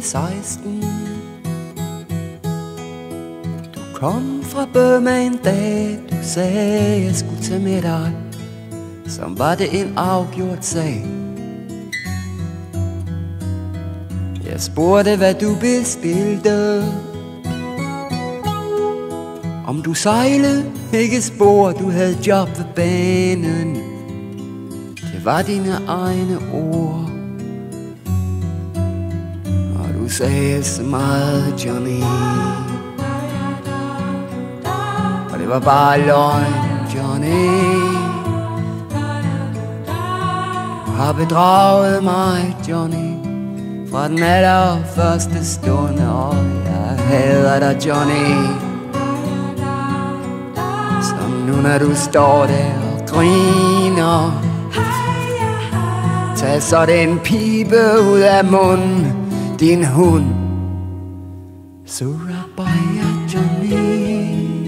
16. Du kom fra Burma en dag, du sagde jeg skulle tage med dig. Som var det en afgjort sag. Jeg spurgte hvad du bestilte, om du sejlede, ikke spor, du havde job ved banen. Det var dine egne ord. Og du sagde så meget, Johnny, og det var bare løgn, Johnny. Du har bedraget mig, Johnny, fra den allerførste stund, og jeg hader dig, Johnny. Som nu når du står der og griner, tag så den pibe ud af munden, din hund. Surabaya, Johnny.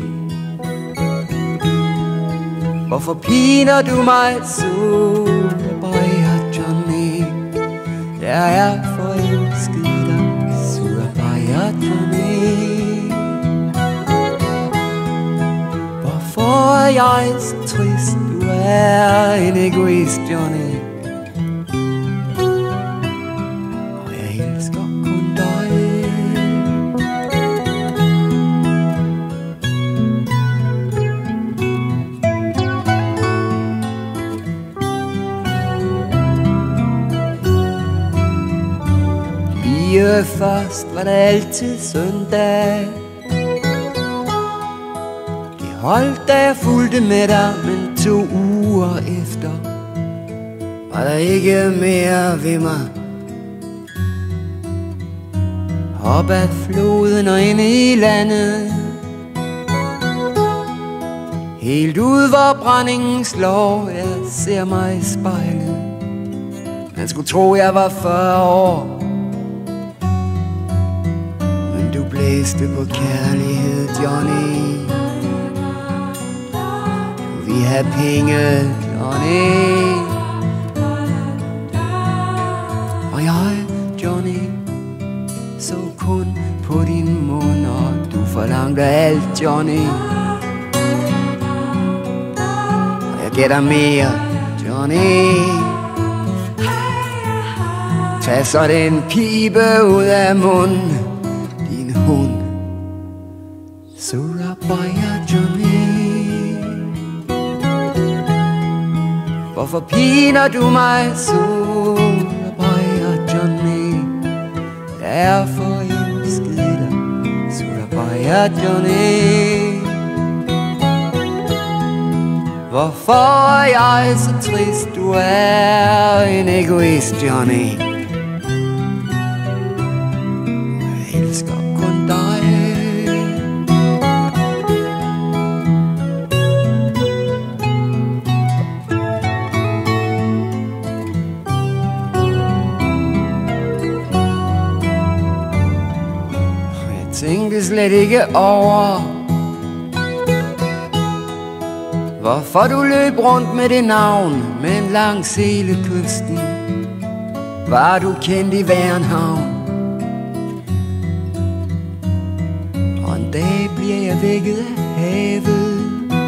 Hvorfor piner du mig, Surabaya, Johnny? Jeg er forelsket i dig, Surabaya, Johnny. Hvorfor er jeg så trist? Du er en egoist, Johnny. Og jeg elsker kun dig. Lige først var det altid søndag. Holdt da jeg fulgte med dig, men 2 uger efter var der ikke mere ved mig. Op ad floden og ind i landet, helt ud hvor brændingen slår. Jeg ser mig i spejlet, man skulle tro jeg var 40 år. Men du blæste på kærlighed, Johnny. Vi har penge, Johnny. Og jeg, Johnny, så kun på din mund, og du forlangte alt, Johnny. Og jeg gætter mere, Johnny. Tag så den pibe ud af munden, din hund. Surabaya, Johnny. Hvorfor piner du mig, Surabaya, Johnny? Jeg er forelsket i dig, Surabaya, Johnny. Hvorfor er jeg så trist? Du er en egoist, Johnny. Jeg elsker kun dig. Tænkte slet ikke over, hvorfor du løb rundt med det navn, men langs hele kysten var du kendt i hver en havn. Og en dag bliver jeg vækket af havet,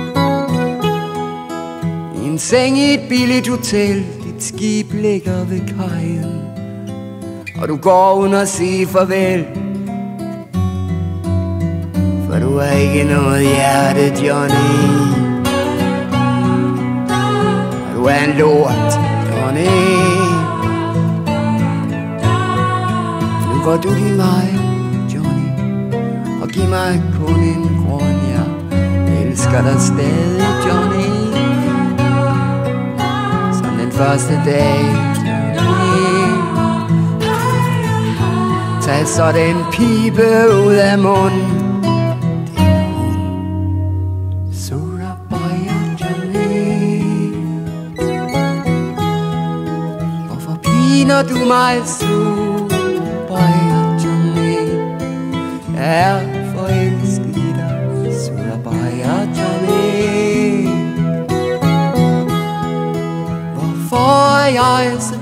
i en seng i et billigt hotel. Dit skib ligger ved kajen, og du går uden at sige farvel. For du har ikke noget hjerte, Johnny. Du er en lort, Johnny. Nu går du din vej, Johnny, og giv mig kun en grund. Jeg elsker dig stadig, Johnny, som den første dag, Johnny. Tag så den pibe ud af munden, Surabaya, Johnny. Hvorfor piner du mig, Surabaya, Johnny? Jeg er forelsket i dig, Surabaya, Johnny. Hvorfor er jeg så